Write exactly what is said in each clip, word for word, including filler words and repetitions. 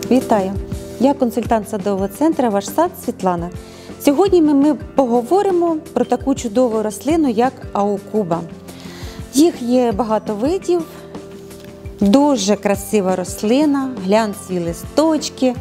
Вітаю! Я консультант садового центру «Ваш сад» Світлана. Сьогодні ми, ми поговоримо про таку чудову рослину, як аукуба. Їх є багато видів, дуже красива рослина, глянцеві листочки.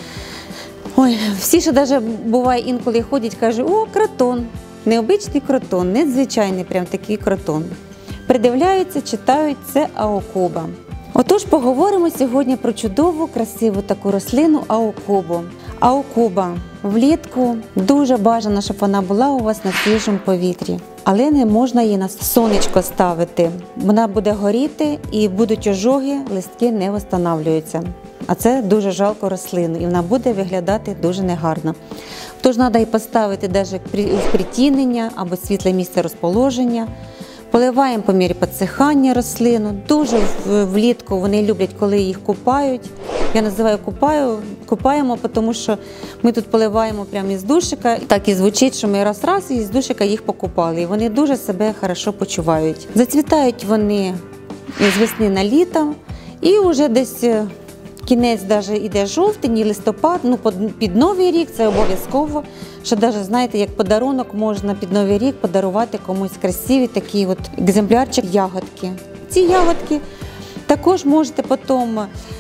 Ой, всі ще навіть буває інколи ходять, кажуть: о, кротон, необичний кротон, незвичайний прям такий кротон. Придивляються, читають, це аукуба. Отож, поговоримо сьогодні про чудову, красиву таку рослину аукубу. Аукуба влітку дуже бажано, щоб вона була у вас на свіжому повітрі. Але не можна її на сонечко ставити. Вона буде горіти і будуть ожоги, листки не встановлюються. А це дуже жалко рослину і вона буде виглядати дуже негарно. Тож треба її поставити навіть в притінення або світле місце розположення. Поливаємо по мірі підсихання рослину. Дуже влітку вони люблять, коли їх купають. Я називаю купаю, купаємо, тому що ми тут поливаємо прямо із душика. Так і звучить, що ми раз-раз із душика їх покупали. І вони дуже себе добре почувають. Зацвітають вони з весни на літо. І вже десь кінець навіть іде жовтень, листопад, ну під Новий рік це обов'язково. Що навіть, знаєте, як подарунок можна під Новий рік подарувати комусь красиві такі от екземплярчик ягодки. Ці ягодки також можете потім,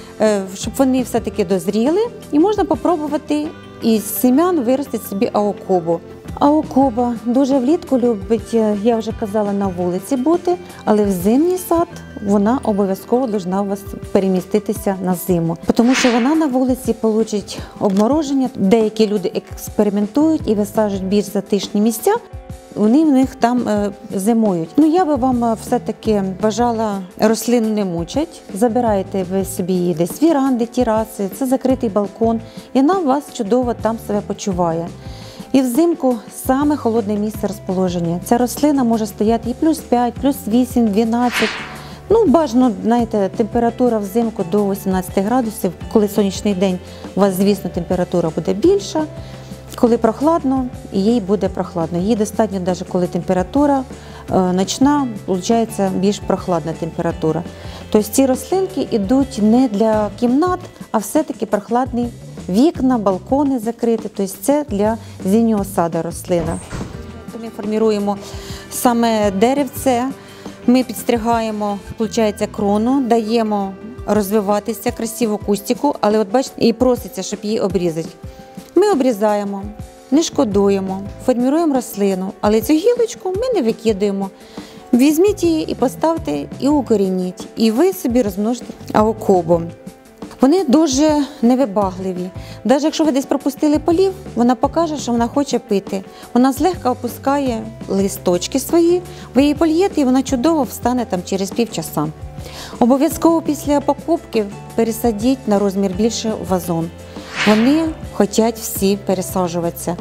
щоб вони все-таки дозріли, і можна спробувати із семян виростити собі аукубу. Аукуба дуже влітку любить, я вже казала, на вулиці бути, але в зимній сад вона обов'язково повинна у вас переміститися на зиму. Тому що вона на вулиці получить обмороження. Деякі люди експериментують і висаджують більш затишні місця, вони в них там е, зимують. Ну, я би вам все-таки бажала рослину не мучать. Забирайте ви собі її десь віранди, тераси, це закритий балкон, і вона у вас чудово там себе почуває. І взимку саме холодне місце розположення. Ця рослина може стояти і плюс п'ять, плюс вісім, дванадцять. Ну, бажано, знаєте, температура взимку до вісімнадцяти градусів. Коли сонячний день, у вас, звісно, температура буде більша. Коли прохладно, їй буде прохладно. Їй достатньо, навіть коли температура е, ночна, виходить більш прохладна температура. Тобто ці рослинки йдуть не для кімнат, а все-таки прохладні вікна, балкони закриті. Тобто це для зимнього саду рослина. Ми формуємо саме деревце, ми підстригаємо, виходить, крону, даємо розвиватися красиво кустику, але от бачите, і проситься, щоб її обрізати. Ми обрізаємо, не шкодуємо, формуємо рослину, але цю гілочку ми не викидаємо. Візьміть її і поставте, і укорініть, і ви собі розмножите аукубу. Вони дуже невибагливі. Навіть якщо ви десь пропустили полив, вона покаже, що вона хоче пити. Вона злегка опускає листочки свої, ви її польєте, і вона чудово встане там через півчаса. Обов'язково після покупки пересадіть на розмір більше в вазон. Вони хочуть всі пересаджуватися.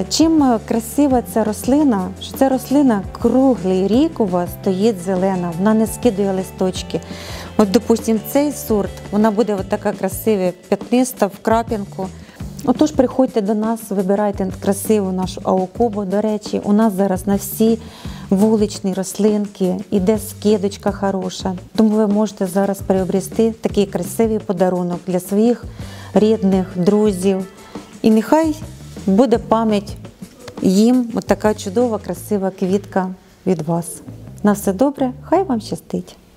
Чим красива ця рослина, що ця рослина круглий рік у вас стоїть зелена, вона не скидує листочки. От, допустимо, цей сорт, вона буде от така красива, п'ятниста, в крапінку. Отож, приходьте до нас, вибирайте красиву нашу аукубу. До речі, у нас зараз на всі вуличні рослинки іде скидочка хороша. Тому ви можете зараз приобрести такий красивий подарунок для своїх рідних, друзів. І нехай буде пам'ять їм от така чудова, красива квітка від вас. На все добре, хай вам щастить!